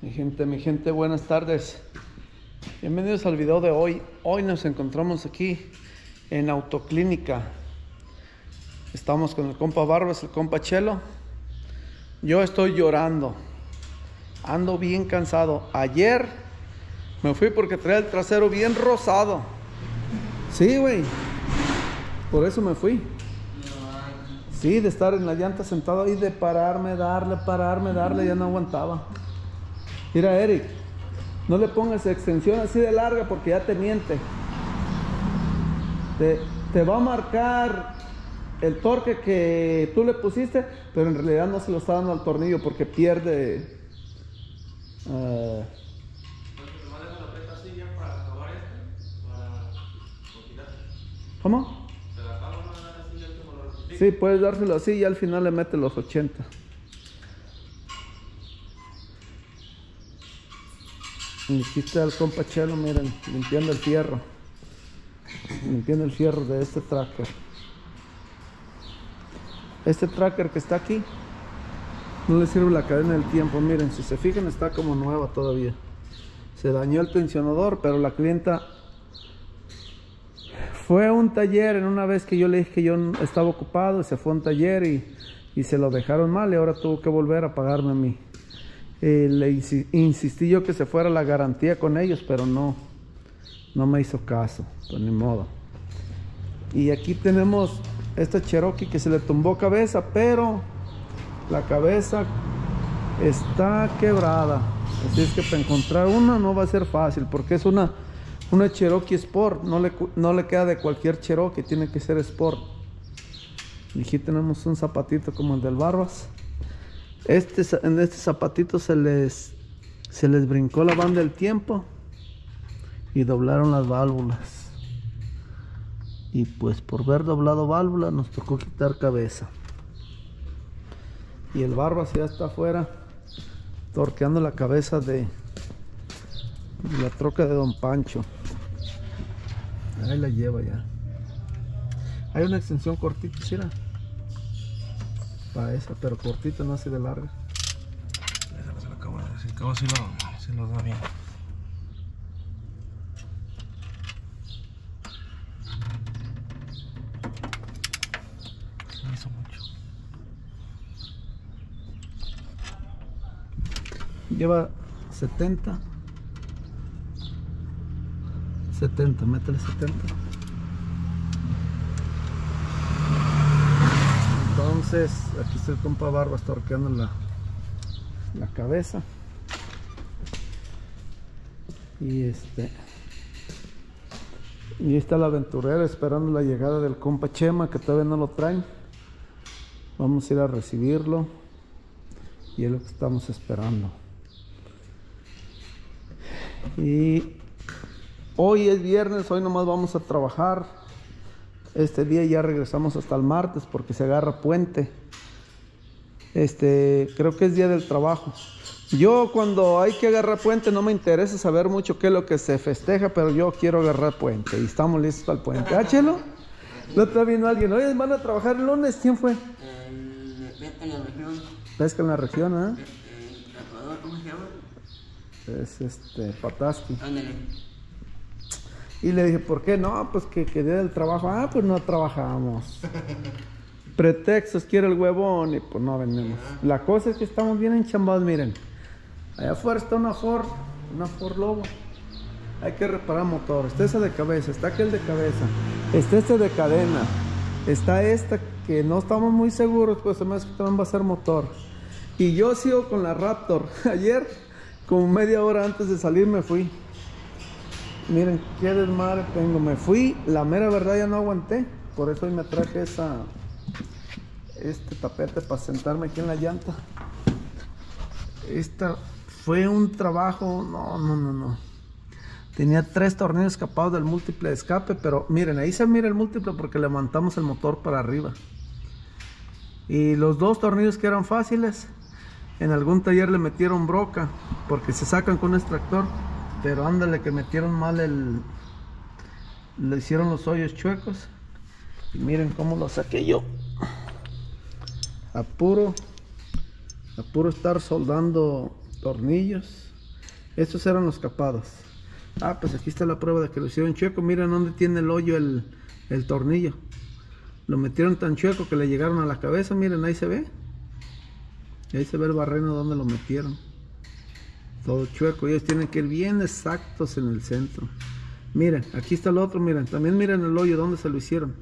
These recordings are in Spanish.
Mi gente, buenas tardes. Bienvenidos al video de hoy. Hoy nos encontramos aquí en Autoclínica. Estamos con el compa Barbas, el compa Chelo. Yo estoy llorando. Ando bien cansado. Ayer me fui porque traía el trasero bien rosado. Sí, güey. Por eso me fui. Sí, de estar en la llanta sentado ahí, de pararme, darle, ya no aguantaba. Mira, Eric, no le pongas extensión así de larga porque ya te miente. Te va a marcar el torque que tú le pusiste, pero en realidad no se lo está dando al tornillo porque pierde. ¿Cómo? Sí, puedes dárselo así y al final le mete los 80. Y aquí está el compa Chelo, miren, limpiando el fierro. Limpiando el fierro de este tracker. Este tracker que está aquí no le sirve la cadena del tiempo. Miren, si se fijan está como nueva todavía. Se dañó el tensionador, pero la clienta fue a un taller en una vez que yo le dije que yo estaba ocupado. Y se fue a un taller y se lo dejaron mal y ahora tuvo que volver a pagarme a mí. Le insistí yo que se fuera la garantía con ellos, pero no me hizo caso, pues ni modo. Y aquí tenemos esta Cherokee que se le tumbó cabeza, pero la cabeza está quebrada. Así es que para encontrar una no va a ser fácil, porque es una Cherokee Sport. No le queda de cualquier Cherokee, tiene que ser Sport. Y aquí tenemos un zapatito como el del Barbas. En este zapatito se les brincó la banda del tiempo y doblaron las válvulas. Y pues por ver doblado válvula nos tocó quitar cabeza. Y el Barbas ya está afuera torqueando la cabeza de la troca de Don Pancho. Ahí la lleva ya. Hay una extensión cortita, ¿sí? Para esa, pero cortita, no así de larga. Se lo acabo de decir, acabo si lo da bien. Me hizo mucho. Lleva 70, métele 70. Entonces, aquí está el compa Barbas torqueando la cabeza. Y ahí está la aventurera esperando la llegada del compa Chema, que todavía no lo traen. Vamos a ir a recibirlo y es lo que estamos esperando. Y hoy es viernes, hoy nomás vamos a trabajar. Este día ya regresamos hasta el martes porque se agarra puente. Creo que es día del trabajo. Yo cuando hay que agarrar puente no me interesa saber mucho qué es lo que se festeja, pero yo quiero agarrar puente y estamos listos para el puente. ¿Ah, Chelo? La otra vino alguien. Oye, van a trabajar el lunes. ¿Quién fue? Pesca en la región. Pesca en la región, ¿eh? Ecuador, ¿cómo se llama? Es Pataski. Ándale. Y le dije, ¿por qué? No, pues que día del trabajo. Ah, pues no trabajamos. Pretextos, quiere el huevón y pues no venimos. La cosa es que estamos bien enchambados, miren. Allá afuera está una Ford Lobo. Hay que reparar motor. Está esa de cabeza, está aquel de cabeza, está este de cadena, está esta que no estamos muy seguros, pues además que también va a ser motor. Y yo sigo con la Raptor. Ayer, como media hora antes de salir, me fui. Miren qué desmadre tengo. Me fui, la mera verdad ya no aguanté. Por eso hoy me traje este tapete para sentarme aquí en la llanta. Esta fue un trabajo, no. Tenía 3 tornillos escapados del múltiple de escape, pero miren, ahí se mira el múltiple porque levantamos el motor para arriba. Y los 2 tornillos que eran fáciles, en algún taller le metieron broca porque se sacan con un extractor. Pero ándale que metieron mal le hicieron los hoyos chuecos. Y miren cómo lo saqué yo. A puro estar soldando tornillos. Estos eran los capados. Ah, pues aquí está la prueba de que lo hicieron chueco. Miren dónde tiene el hoyo el tornillo. Lo metieron tan chueco que le llegaron a la cabeza. Miren, ahí se ve. Ahí se ve el barreno donde lo metieron. Todo chueco. Ellos tienen que ir bien exactos en el centro. Miren, aquí está el otro. Miren, también miren el hoyo donde se lo hicieron.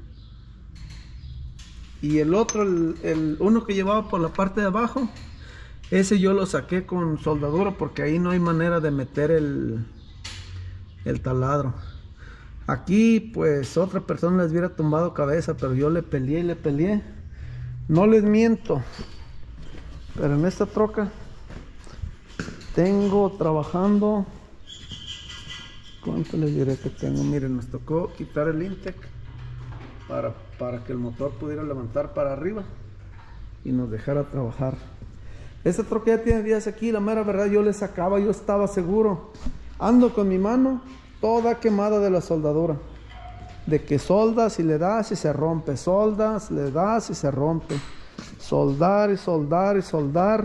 Y el otro, el uno que llevaba por la parte de abajo, ese yo lo saqué con soldadura porque ahí no hay manera de meter el taladro. Aquí pues otra persona les hubiera tumbado cabeza, pero yo le peleé y le peleé. No les miento, pero en esta troca tengo trabajando, ¿cuánto les diré que tengo? Miren, nos tocó quitar el intake para que el motor pudiera levantar para arriba y nos dejara trabajar. Esta troca ya tiene días aquí, la mera verdad yo le sacaba, yo estaba seguro. Ando con mi mano toda quemada de la soldadura. De que soldas y le das y se rompe, soldas, le das y se rompe. Soldar y soldar y soldar.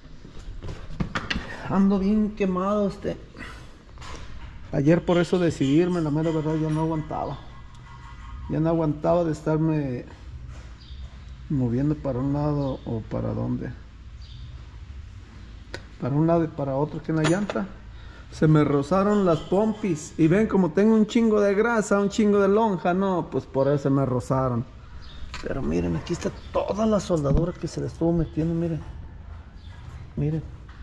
Ando bien quemado Ayer por eso decidirme, la mera verdad yo no aguantaba. Ya no aguantaba de estarme moviendo para un lado o para dónde. Para un lado y para otro, que en la llanta se me rozaron las pompis. Y ven como tengo un chingo de grasa, un chingo de lonja. No, pues por eso se me rozaron. Pero miren, aquí está toda la soldadura que se le estuvo metiendo. Miren, miren.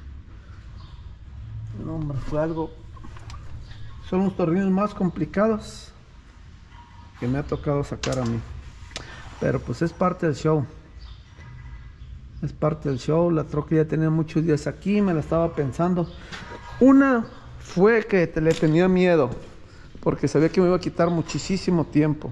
No, hombre, fue algo. Son los tornillos más complicados que me ha tocado sacar a mí. Pero pues es parte del show. Es parte del show. La troca ya tenía muchos días aquí, me la estaba pensando. Una fue que le tenía miedo, porque sabía que me iba a quitar muchísimo tiempo.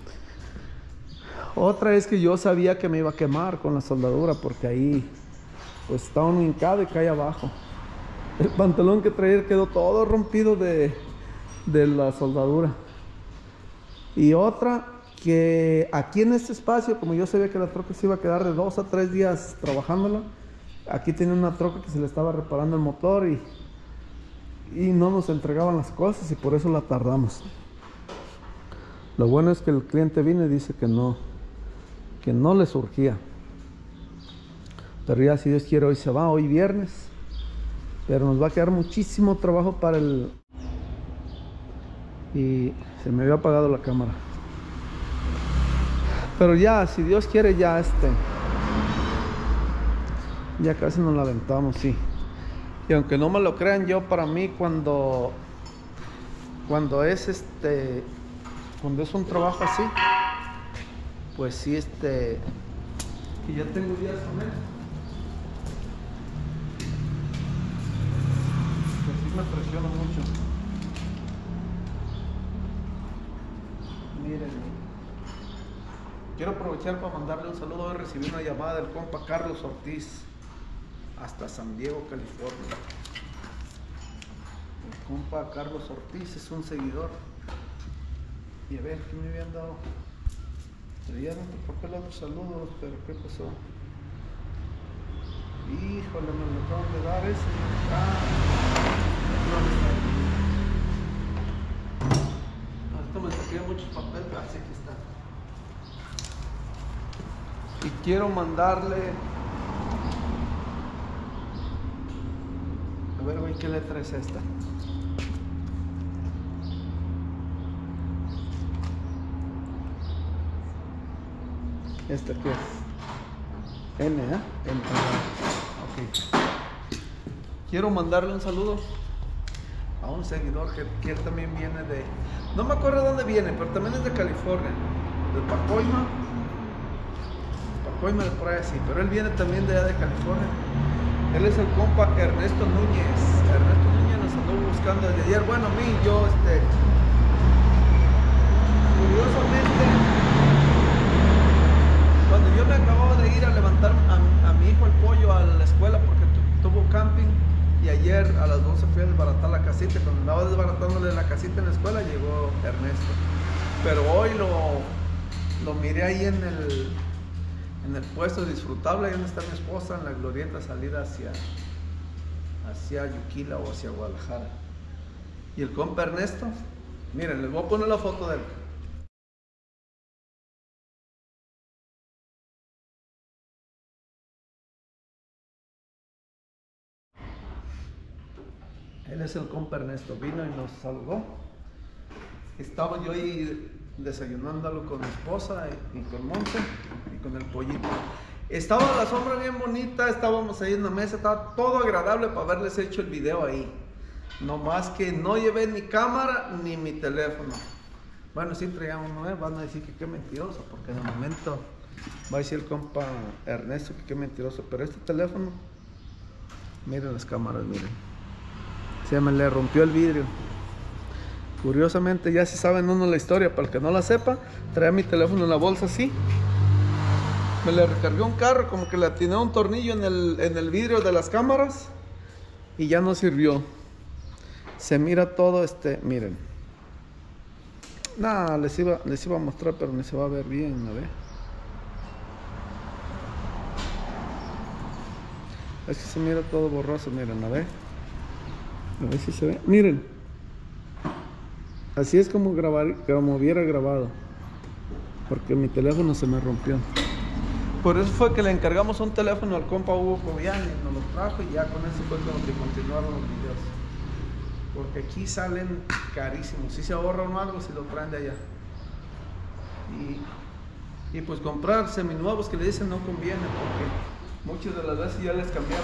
Otra es que yo sabía que me iba a quemar con la soldadura, porque ahí pues estaba un hincado y cae abajo. El pantalón que traía quedó todo rompido de la soldadura. Y otra, que aquí en este espacio, como yo sabía que la troca se iba a quedar de 2 a 3 días trabajándola, aquí tenía una troca que se le estaba reparando el motor y no nos entregaban las cosas y por eso la tardamos. Lo bueno es que el cliente vino y dice que no le surgía. Pero ya si Dios quiere hoy se va, hoy viernes. Pero nos va a quedar muchísimo trabajo para el... Y se me había apagado la cámara. Pero ya, si Dios quiere, ya ya casi nos la aventamos, sí. Y aunque no me lo crean, yo para mí cuando es cuando es un trabajo así, pues sí, que ya tengo días con él, pues sí me presiona mucho. Miren, quiero aprovechar para mandarle un saludo. Hoy recibí una llamada del compa Carlos Ortiz hasta San Diego, California. El compa Carlos Ortiz es un seguidor. Y a ver, ¿qué me habían dado? Traían otro papel, otros saludos, pero ¿qué pasó? Híjole, me lo acaban de dar ese. Esto me saqué muchos papeles, así que está. Y quiero mandarle... A ver, güey, ¿qué letra es esta? ¿Esta qué es? N, ¿eh? N. Ok. Quiero mandarle un saludo a un seguidor que él también viene de... No me acuerdo de dónde viene, pero también es de California. De Pacoima. Pacoima de por ahí así. Pero él viene también de allá de California. Él es el compa Ernesto Núñez. Ernesto Núñez nos andó buscando desde ayer. Bueno, a mí, yo, curiosamente, cuando yo me acababa de ir a levantar a mi hijo el pollo a la escuela porque tuvo camping, y ayer a las 12 fui a desbaratar la casita. Cuando andaba desbaratándole la casita en la escuela, llegó Ernesto. Pero hoy lo miré ahí en el puesto disfrutable, ahí donde está mi esposa, en la glorieta, salida hacia hacia Yuquila o hacia Guadalajara. Y el compa Ernesto, miren, les voy a poner la foto de él. Él es el compa Ernesto, vino y nos saludó. Estaba yo ahí desayunándolo con mi esposa y con Monse y con el pollito. Estaba la sombra bien bonita, estábamos ahí en la mesa, estaba todo agradable para haberles hecho el video ahí. No más que no llevé ni cámara ni mi teléfono. Bueno, sí traíamos, ¿no? Van a decir que qué mentiroso, porque en el momento va a decir el compa Ernesto que qué mentiroso. Pero este teléfono, miren las cámaras, miren. Se me le rompió el vidrio. Curiosamente, ya si saben uno la historia, para el que no la sepa, traía mi teléfono en la bolsa así. Me le recargué un carro, como que le atiné un tornillo en el vidrio de las cámaras y ya no sirvió. Se mira todo miren. Nada, les iba a mostrar, pero ni se va a ver bien, a ver. Es que se mira todo borroso, miren, a ver. A ver si se ve. Miren. Así es como hubiera grabado. Porque mi teléfono se me rompió. Por eso fue que le encargamos un teléfono al compa Hugo Cobian y nos lo trajo y ya con eso fue con lo que continuaron los videos. Porque aquí salen carísimos. Si se ahorran algo si lo traen de allá. Y pues comprar seminuevos que le dicen no conviene porque muchas de las veces ya les cambiaron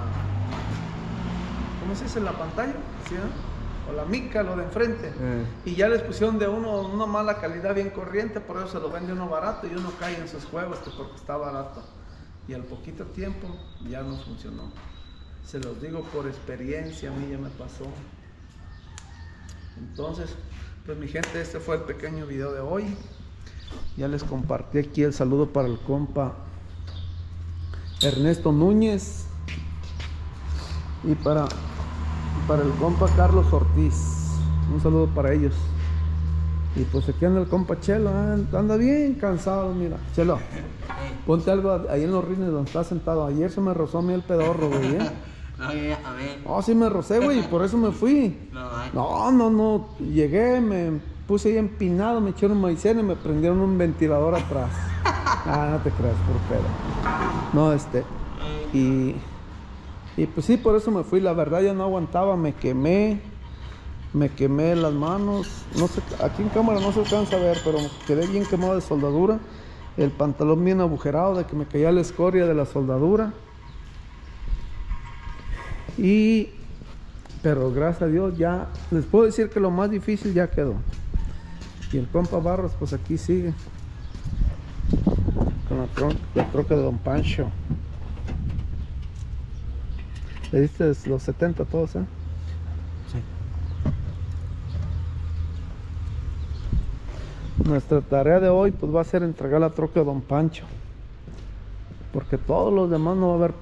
¿cómo se dice? La pantalla, ¿sí, no? O la mica, lo de enfrente. Y ya les pusieron de una mala calidad bien corriente, por eso se lo vende uno barato y uno cae en sus juegos porque está barato. Y al poquito tiempo ya no funcionó. Se los digo por experiencia, a mí ya me pasó. Entonces, pues mi gente, este fue el pequeño video de hoy. Ya les compartí aquí el saludo para el compa Ernesto Núñez y para el compa Carlos Ortiz. Un saludo para ellos. Y pues aquí anda el compa Chelo, anda bien cansado, mira. Chelo, ponte algo ahí en los rines donde está sentado. Ayer se me rozó a mí el pedorro, güey, ¿eh? No, ya, a ver. Oh, sí me rocé, güey, y por eso me fui. No. Llegué, me puse ahí empinado, me echaron maicena y me prendieron un ventilador atrás. No te creas, por pedo. No, y pues sí, por eso me fui. La verdad ya no aguantaba, me quemé las manos. No sé, aquí en cámara no se alcanza a ver, pero quedé bien quemado de soldadura. El pantalón bien agujerado de que me caía la escoria de la soldadura. Pero gracias a Dios ya les puedo decir que lo más difícil ya quedó. Y el compa Barros pues aquí sigue con la troca de Don Pancho. Le diste los 70 todos, ¿eh? Sí. Nuestra tarea de hoy pues va a ser entregar la troca de Don Pancho, porque todos los demás no va a haber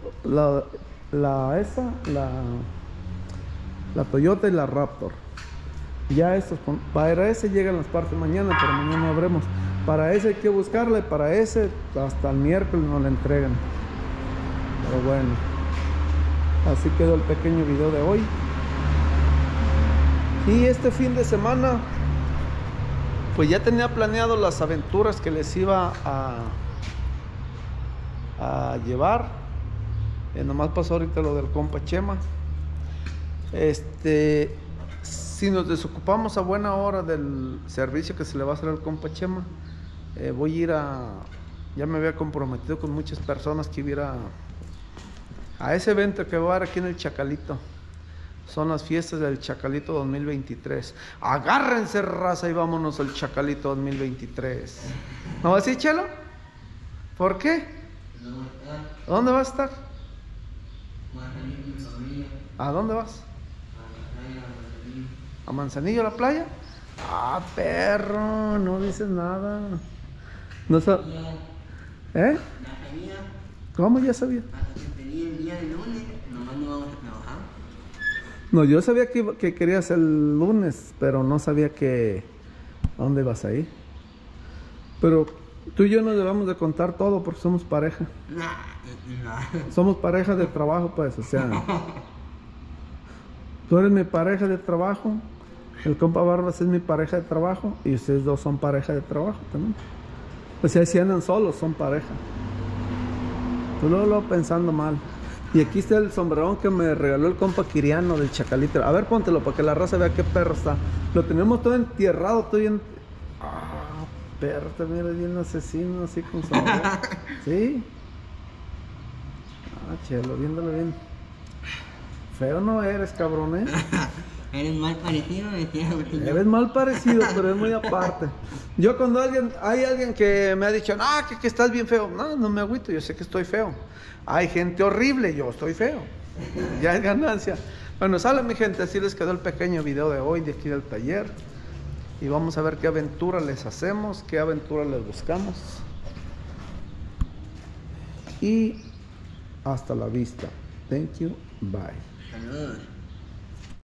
la Toyota y la Raptor. Ya estos, para ese llegan las partes mañana, pero mañana no habremos. Para ese hay que buscarle, para ese hasta el miércoles nos la entregan. Pero bueno, así quedó el pequeño video de hoy. Y este fin de semana pues ya tenía planeado las aventuras que les iba a llevar. Nomás pasó ahorita lo del compa Chema. Si nos desocupamos a buena hora del servicio que se le va a hacer al compa Chema, voy a ir ya me había comprometido con muchas personas que iba a ese evento que va a haber aquí en el Chacalito. Son las fiestas del Chacalito 2023. Agárrense, raza, y vámonos al Chacalito 2023. ¿No vas a ir, Chelo? ¿Por qué? ¿Dónde vas a estar? ¿A dónde vas? ¿A Manzanillo, a la playa? Ah, perro, no dices nada. No ¿Eh? ¿Cómo ya sabía? El día de lunes, nomás no vamos a trabajar. No, yo sabía que querías el lunes, pero no sabía ¿a dónde vas a ir? Pero tú y yo nos debemos de contar todo porque somos pareja. No. Somos pareja de trabajo, pues, o sea. Tú eres mi pareja de trabajo, el compa Barbas es mi pareja de trabajo y ustedes dos son pareja de trabajo también. O sea, si andan solos, son pareja. Tú luego pensando mal. Y aquí está el sombrerón que me regaló el compa Quiriano del Chacalito. A ver, póntelo para que la raza vea qué perro está. Lo tenemos todo entierrado, todo bien... Ah, perro, te mira bien asesino, así con sombrero. ¿Sí? Ah, chelo, viéndolo bien. Feo no eres, cabrón, ¿eh? Eres mal parecido, decía. Eres mal parecido, pero es muy aparte. Yo cuando hay alguien que me ha dicho, no, que estás bien feo. No, no me agüito, yo sé que estoy feo. Hay gente horrible, yo estoy feo. Ya es ganancia. Bueno, sale mi gente, así les quedó el pequeño video de hoy de aquí del taller. Y vamos a ver qué aventura les hacemos, qué aventura les buscamos. Y hasta la vista. Thank you, bye. Saludos.